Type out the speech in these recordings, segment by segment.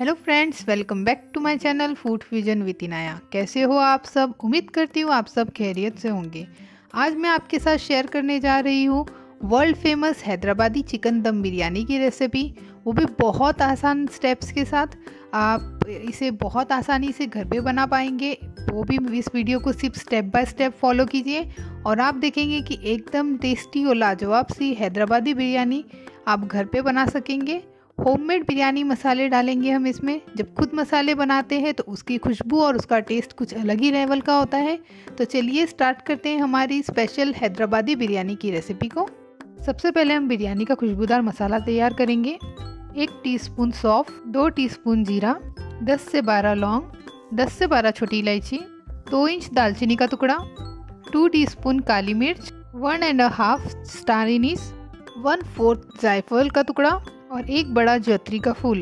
Hello friends, welcome back to my channel food fusion with Inaya. कैसे हो आप सब? उम्मीद करती हूँ आप सब खैरियत से होंगे। आज मैं आपके साथ शेयर करने जा रही हूँ वर्ल्ड फेमस हैदराबादी चिकन दम बिरयानी की रेसिपी, वो भी बहुत आसान स्टेप्स के साथ। आप इसे बहुत आसानी से घर पे बना पाएंगे, वो भी इस वीडियो को सिर्फ स्टेप बाय स्टेप फॉलो कीजिए और आप देखेंगे कि एकदम टेस्टी और लाजवाब सी हैदराबादी बिरयानी आप घर पे बना सकेंगे। होममेड बिरयानी मसाले डालेंगे हम इसमें। जब खुद मसाले बनाते हैं तो उसकी खुशबू और उसका टेस्ट कुछ अलग ही लेवल का होता है। तो चलिए स्टार्ट करते हैं हमारी स्पेशल हैदराबादी बिरयानी की रेसिपी को। सबसे पहले हम बिरयानी का खुशबूदार मसाला तैयार करेंगे। 1 टीस्पून सौंफ, 2 टीस्पून जीरा, 10 से 12 लौंग, 10 से 12 छोटी इलायची, 2 इंच दालचीनी का टुकड़ा, 2 टीस्पून काली मिर्च, 1.5 स्टार एनीस, 1/4 जायफल का टुकड़ा और 1 बड़ा जैतरी का फूल।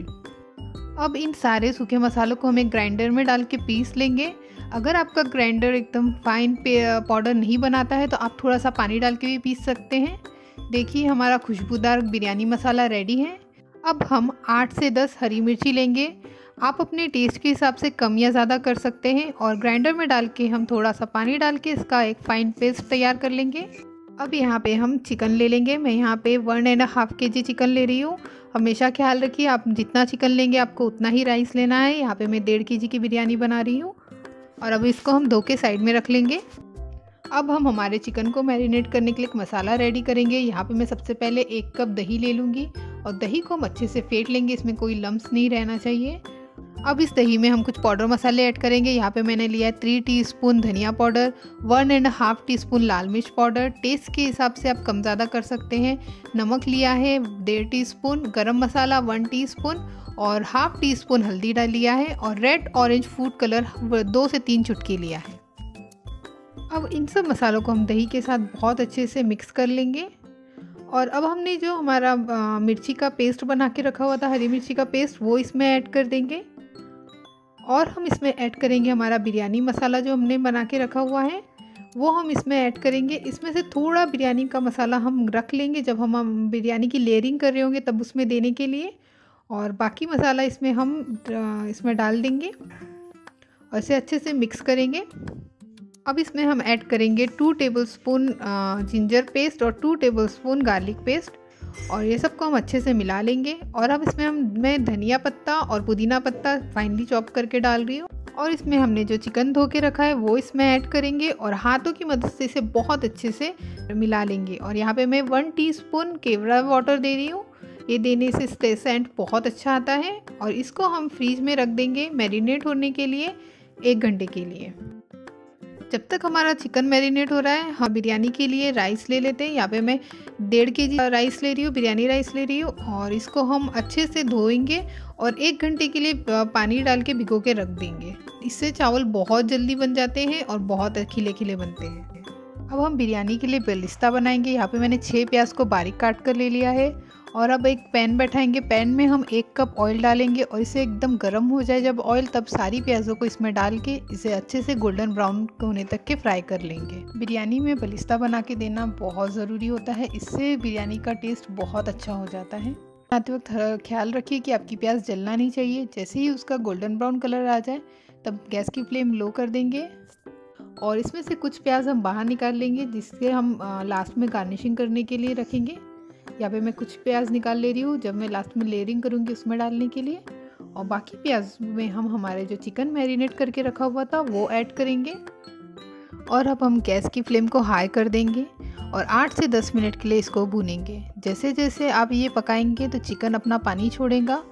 अब इन सारे सूखे मसालों को हम एक ग्राइंडर में डाल के पीस लेंगे। अगर आपका ग्राइंडर एकदम फाइन पाउडर नहीं बनाता है तो आप थोड़ा सा पानी डाल के भी पीस सकते हैं। देखिए हमारा खुशबूदार बिरयानी मसाला रेडी है। अब हम 8 से 10 हरी मिर्ची लेंगे। आप अपने टेस्ट के हिसाब से कम या ज़्यादा कर सकते हैं और ग्राइंडर में डाल के हम थोड़ा सा पानी डाल के इसका एक फाइन पेस्ट तैयार कर लेंगे। अब यहाँ पे हम चिकन ले लेंगे। मैं यहाँ पे 1.5 kg चिकन ले रही हूँ। हमेशा ख्याल रखिए आप जितना चिकन लेंगे आपको उतना ही राइस लेना है। यहाँ पे मैं 1.5 kg की बिरयानी बना रही हूँ और अब इसको हम धो के साइड में रख लेंगे। अब हम हमारे चिकन को मैरिनेट करने के लिए एक मसाला रेडी करेंगे। यहाँ पे मैं सबसे पहले 1 कप दही ले लूँगी और दही को हम अच्छे से फेंट लेंगे, इसमें कोई लम्स नहीं रहना चाहिए। अब इस दही में हम कुछ पाउडर मसाले ऐड करेंगे। यहाँ पे मैंने लिया है 3 टीस्पून धनिया पाउडर, 1.5 टीस्पून लाल मिर्च पाउडर, टेस्ट के हिसाब से आप कम ज़्यादा कर सकते हैं। नमक लिया है 1.5 टीस्पून, गरम मसाला 1 टीस्पून और 1/2 टीस्पून हल्दी डाल लिया है और रेड ऑरेंज फूड कलर 2 से 3 चुटकी लिया है। अब इन सब मसालों को हम दही के साथ बहुत अच्छे से मिक्स कर लेंगे। और अब हमने जो हमारा मिर्ची का पेस्ट बना के रखा हुआ था, हरी मिर्ची का पेस्ट, वो इसमें ऐड कर देंगे। और हम इसमें ऐड करेंगे हमारा बिरयानी मसाला जो हमने बना के रखा हुआ है, वो हम इसमें ऐड करेंगे। इसमें से थोड़ा बिरयानी का मसाला हम रख लेंगे जब हम बिरयानी की लेयरिंग कर रहे होंगे तब उसमें देने के लिए, और बाकी मसाला इसमें हम इसमें डाल देंगे और इसे अच्छे से मिक्स करेंगे। अब इसमें हम ऐड करेंगे 2 टेबलस्पून जिंजर पेस्ट और 2 टेबलस्पून गार्लिक पेस्ट और ये सबको हम अच्छे से मिला लेंगे। और अब इसमें मैं धनिया पत्ता और पुदीना पत्ता फाइनली चॉप करके डाल रही हूँ और इसमें हमने जो चिकन धो के रखा है वो इसमें ऐड करेंगे और हाथों की मदद से इसे बहुत अच्छे से मिला लेंगे। और यहाँ पे मैं 1 टीस्पून केवड़ा वाटर दे रही हूँ। ये देने से सेंट बहुत अच्छा आता है और इसको हम फ्रीज में रख देंगे मैरिनेट होने के लिए 1 घंटे के लिए। जब तक हमारा चिकन मैरिनेट हो रहा है हम बिरयानी के लिए राइस ले लेते हैं। यहाँ पे मैं 1.5 kg राइस ले रही हूँ, बिरयानी राइस ले रही हूँ और इसको हम अच्छे से धोएंगे और 1 घंटे के लिए पानी डाल के भिगो के रख देंगे। इससे चावल बहुत जल्दी बन जाते हैं और बहुत खिले खिले बनते हैं। अब हम बिरयानी के लिए बेलिस्ता बनाएंगे। यहाँ पे मैंने 6 प्याज को बारीक काट कर ले लिया है और अब एक पैन बैठाएंगे। पैन में हम 1 कप ऑयल डालेंगे और इसे एकदम गर्म हो जाए जब ऑयल, तब सारी प्याज़ों को इसमें डाल के इसे अच्छे से गोल्डन ब्राउन होने तक के फ्राई कर लेंगे। बिरयानी में बलिस्ता बना के देना बहुत ज़रूरी होता है, इससे बिरयानी का टेस्ट बहुत अच्छा हो जाता है। बनाते वक्त ख्याल रखिए कि आपकी प्याज जलना नहीं चाहिए। जैसे ही उसका गोल्डन ब्राउन कलर आ जाए तब गैस की फ्लेम लो कर देंगे और इसमें से कुछ प्याज हम बाहर निकाल लेंगे जिससे हम लास्ट में गार्निशिंग करने के लिए रखेंगे। यहाँ पे मैं कुछ प्याज निकाल ले रही हूँ जब मैं लास्ट में लेयरिंग करूँगी उसमें डालने के लिए, और बाकी प्याज में हम हमारे जो चिकन मैरिनेट करके रखा हुआ था वो ऐड करेंगे। और अब हम गैस की फ्लेम को हाई कर देंगे और 8 से 10 मिनट के लिए इसको भूनेंगे। जैसे जैसे आप ये पकाएंगे तो चिकन अपना पानी छोड़ेगा।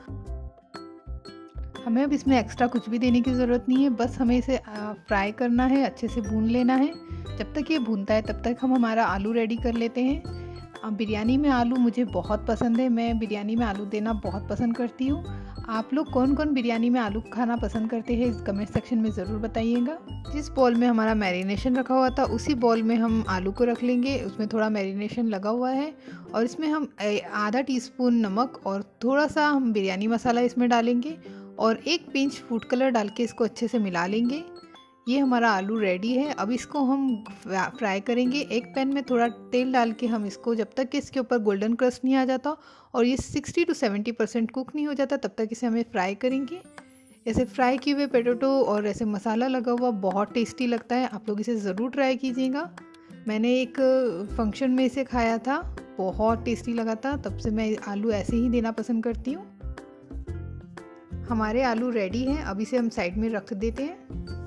हमें अब इसमें एक्स्ट्रा कुछ भी देने की ज़रूरत नहीं है, बस हमें इसे फ्राई करना है, अच्छे से भून लेना है। जब तक ये भूनता है तब तक हम हमारा आलू रेडी कर लेते हैं। बिरयानी में आलू मुझे बहुत पसंद है, मैं बिरयानी में आलू देना बहुत पसंद करती हूँ। आप लोग कौन कौन बिरयानी में आलू खाना पसंद करते हैं इस कमेंट सेक्शन में ज़रूर बताइएगा। जिस बॉल में हमारा मैरिनेशन रखा हुआ था उसी बॉल में हम आलू को रख लेंगे। उसमें थोड़ा मैरिनेशन लगा हुआ है और इसमें हम आधा टीस्पून नमक और थोड़ा सा हम बिरयानी मसाला इसमें डालेंगे और 1 पिंच फूड कलर डाल के इसको अच्छे से मिला लेंगे। ये हमारा आलू रेडी है। अब इसको हम फ्राई करेंगे। एक पैन में थोड़ा तेल डाल के हम इसको, जब तक कि इसके ऊपर गोल्डन क्रस्ट नहीं आ जाता और ये 60 to 70% कुक नहीं हो जाता, तब तक इसे हमें फ्राई करेंगे। ऐसे फ्राई किए हुए पोटैटो और ऐसे मसाला लगा हुआ बहुत टेस्टी लगता है। आप लोग इसे ज़रूर ट्राई कीजिएगा। मैंने एक फंक्शन में इसे खाया था, बहुत टेस्टी लगा था, तब से मैं आलू ऐसे ही देना पसंद करती हूँ। हमारे आलू रेडी हैं। अब इसे हम साइड में रख देते हैं।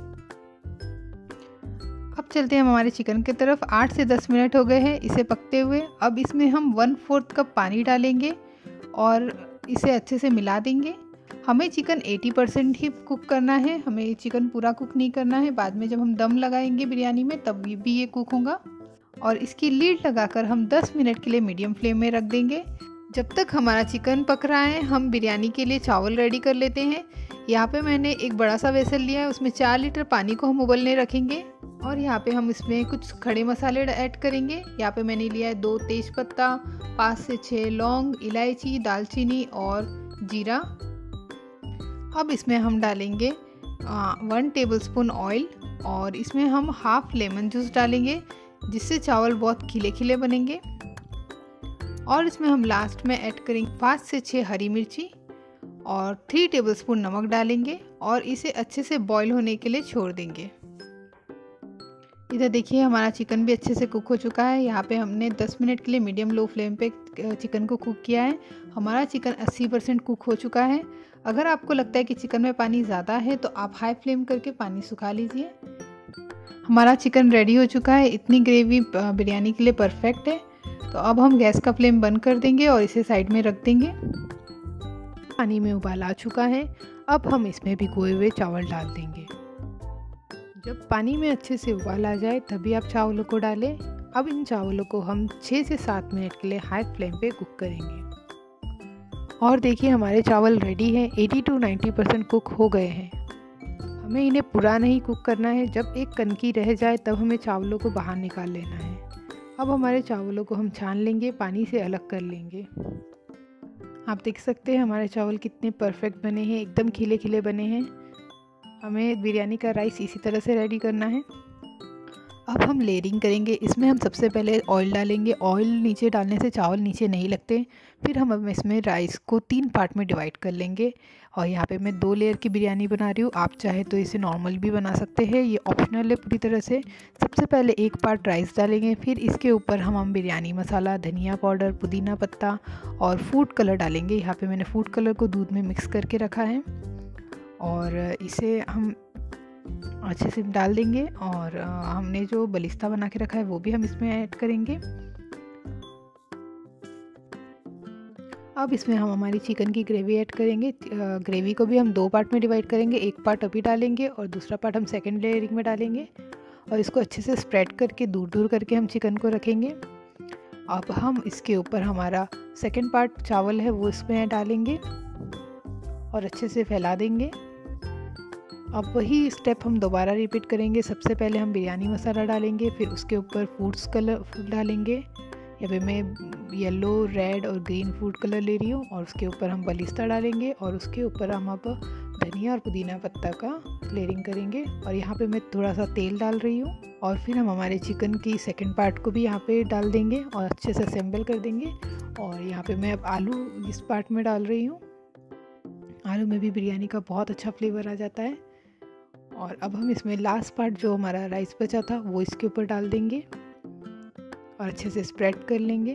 अब चलते हैं हम हमारे चिकन की तरफ। 8 से 10 मिनट हो गए हैं इसे पकते हुए। अब इसमें हम 1/4 कप पानी डालेंगे और इसे अच्छे से मिला देंगे। हमें चिकन 80% ही कुक करना है, हमें चिकन पूरा कुक नहीं करना है। बाद में जब हम दम लगाएंगे बिरयानी में तब भी ये कुक होगा। और इसकी लीड लगाकर हम 10 मिनट के लिए मीडियम फ्लेम में रख देंगे। जब तक हमारा चिकन पक रहा है हम बिरयानी के लिए चावल रेडी कर लेते हैं। यहाँ पे मैंने एक बड़ा सा वेसल लिया है, उसमें 4 लीटर पानी को हम उबलने रखेंगे। और यहाँ पे हम इसमें कुछ खड़े मसाले ऐड करेंगे। यहाँ पे मैंने लिया है 2 तेज़पत्ता, 5 से 6 लौंग, इलायची, दालचीनी और जीरा। अब इसमें हम डालेंगे 1 टेबलस्पून ऑयल और इसमें हम हाफ लेमन जूस डालेंगे, जिससे चावल बहुत खिले खिले बनेंगे। और इसमें हम लास्ट में ऐड करेंगे 5 से 6 हरी मिर्ची और 3 टेबलस्पून नमक डालेंगे और इसे अच्छे से बॉईल होने के लिए छोड़ देंगे। इधर देखिए हमारा चिकन भी अच्छे से कुक हो चुका है। यहाँ पे हमने 10 मिनट के लिए मीडियम लो फ्लेम पे चिकन को कुक किया है। हमारा चिकन 80% कुक हो चुका है। अगर आपको लगता है कि चिकन में पानी ज़्यादा है तो आप हाई फ्लेम करके पानी सुखा लीजिए। हमारा चिकन रेडी हो चुका है। इतनी ग्रेवी बिरयानी के लिए परफेक्ट है। तो अब हम गैस का फ्लेम बंद कर देंगे और इसे साइड में रख देंगे। पानी में उबाल आ चुका है। अब हम इसमें भिगोए हुए चावल डाल देंगे। जब पानी में अच्छे से उबाल आ जाए तभी आप चावलों को डालें। अब इन चावलों को हम 6 से 7 मिनट के लिए हाई फ्लेम पे कुक करेंगे। और देखिए हमारे चावल रेडी हैं, 80 to 90% कुक हो गए हैं। हमें इन्हें पूरा नहीं कुक करना है। जब एक कनकी रह जाए तब हमें चावलों को बाहर निकाल लेना है। अब हमारे चावलों को हम छान लेंगे, पानी से अलग कर लेंगे। आप देख सकते हैं हमारे चावल कितने परफेक्ट बने हैं, एकदम खिले खिले बने हैं। हमें बिरयानी का राइस इसी तरह से रेडी करना है। अब हम लेयरिंग करेंगे। इसमें हम सबसे पहले ऑयल डालेंगे। ऑयल नीचे डालने से चावल नीचे नहीं लगते। फिर हम इसमें राइस को 3 पार्ट में डिवाइड कर लेंगे। और यहाँ पे मैं 2 लेयर की बिरयानी बना रही हूँ। आप चाहे तो इसे नॉर्मल भी बना सकते हैं, ये ऑप्शनल है पूरी तरह से। सबसे पहले 1 पार्ट राइस डालेंगे, फिर इसके ऊपर हम बिरयानी मसाला, धनिया पाउडर, पुदीना पत्ता और फूड कलर डालेंगे। यहाँ पे मैंने फूड कलर को दूध में मिक्स करके रखा है और इसे हम अच्छे से डाल देंगे। और हमने जो बलिस्ता बना के रखा है वो भी हम इसमें ऐड करेंगे। अब इसमें हम हमारी चिकन की ग्रेवी ऐड करेंगे। ग्रेवी को भी हम 2 पार्ट में डिवाइड करेंगे। 1 पार्ट अभी डालेंगे और दूसरा पार्ट हम सेकेंड लेयरिंग में डालेंगे। और इसको अच्छे से स्प्रेड करके दूर दूर करके हम चिकन को रखेंगे। अब हम इसके ऊपर हमारा सेकेंड पार्ट चावल है वो इसमें डालेंगे और अच्छे से फैला देंगे। अब वही स्टेप हम दोबारा रिपीट करेंगे। सबसे पहले हम बिरयानी मसाला डालेंगे, फिर उसके ऊपर फूड्स कलर डालेंगे। यहाँ पे मैं येलो, रेड और ग्रीन फूड कलर ले रही हूँ। और उसके ऊपर हम बलिस्ता डालेंगे और उसके ऊपर हम अब धनिया और पुदीना पत्ता का लेयरिंग करेंगे। और यहाँ पे मैं थोड़ा सा तेल डाल रही हूँ। और फिर हम हमारे चिकन की सेकंड पार्ट को भी यहाँ पे डाल देंगे और अच्छे से असेंबल कर देंगे। और यहाँ पे मैं अब आलू इस पार्ट में डाल रही हूँ। आलू में भी बिरयानी का बहुत अच्छा फ्लेवर आ जाता है। और अब हम इसमें लास्ट पार्ट जो हमारा राइस बचा था वो इसके ऊपर डाल देंगे और अच्छे से स्प्रेड कर लेंगे।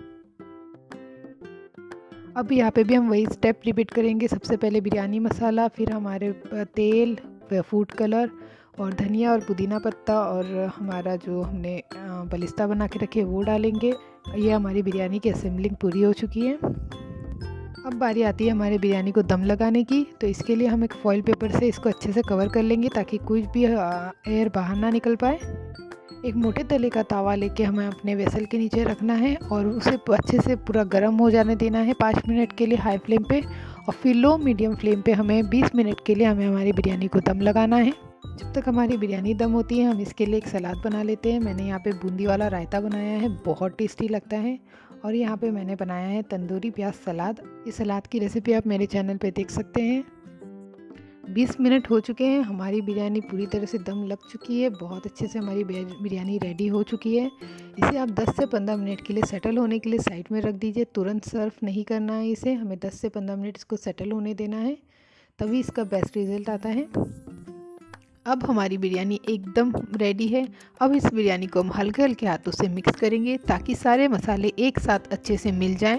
अब यहाँ पे भी हम वही स्टेप रिपीट करेंगे। सबसे पहले बिरयानी मसाला, फिर हमारे तेल, फूड कलर और धनिया और पुदीना पत्ता और हमारा जो हमने बलिस्ता बना के रखे वो डालेंगे। ये हमारी बिरयानी की असेंबलिंग पूरी हो चुकी है। अब बारी आती है हमारे बिरयानी को दम लगाने की। तो इसके लिए हम एक फॉइल पेपर से इसको अच्छे से कवर कर लेंगे ताकि कुछ भी एयर बाहर ना निकल पाए। एक मोटे तले का तवा लेके हमें अपने वेसल के नीचे रखना है और उसे अच्छे से पूरा गर्म हो जाने देना है 5 मिनट के लिए हाई फ्लेम पे। और फिर लो मीडियम फ्लेम पे हमें 20 मिनट के लिए हमारी बिरयानी को दम लगाना है। जब तक हमारी बिरयानी दम होती है हम इसके लिए एक सलाद बना लेते हैं। मैंने यहाँ पे बूंदी वाला रायता बनाया है, बहुत टेस्टी लगता है। और यहाँ पे मैंने बनाया है तंदूरी प्याज सलाद। इस सलाद की रेसिपी आप मेरे चैनल पे देख सकते हैं। 20 मिनट हो चुके हैं। हमारी बिरयानी पूरी तरह से दम लग चुकी है, बहुत अच्छे से हमारी बिरयानी रेडी हो चुकी है। इसे आप 10 से 15 मिनट के लिए सेटल होने के लिए साइड में रख दीजिए। तुरंत सर्व नहीं करना है इसे, हमें 10 से 15 मिनट इसको सेटल होने देना है, तभी इसका बेस्ट रिज़ल्ट आता है। अब हमारी बिरयानी एकदम रेडी है। अब इस बिरयानी को हम हल्के हल्के हाथों से मिक्स करेंगे ताकि सारे मसाले एक साथ अच्छे से मिल जाएं।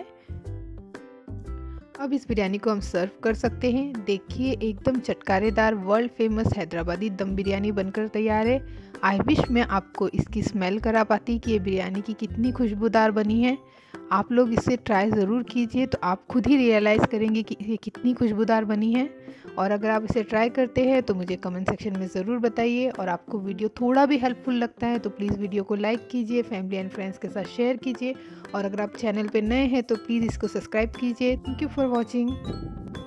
अब इस बिरयानी को हम सर्व कर सकते हैं। देखिए एकदम चटकारेदार वर्ल्ड फेमस हैदराबादी दम बिरयानी बनकर तैयार है। आई विश मैं आपको इसकी स्मेल करा पाती कि ये बिरयानी की कितनी खुशबूदार बनी है। आप लोग इसे ट्राई ज़रूर कीजिए तो आप खुद ही रियलाइज़ करेंगे कि ये कितनी खुशबूदार बनी है। और अगर आप इसे ट्राई करते हैं तो मुझे कमेंट सेक्शन में ज़रूर बताइए। और आपको वीडियो थोड़ा भी हेल्पफुल लगता है तो प्लीज़ वीडियो को लाइक कीजिए, फैमिली एंड फ्रेंड्स के साथ शेयर कीजिए। और अगर आप चैनल पे नए हैं तो प्लीज़ इसको सब्सक्राइब कीजिए। Thank you for watching.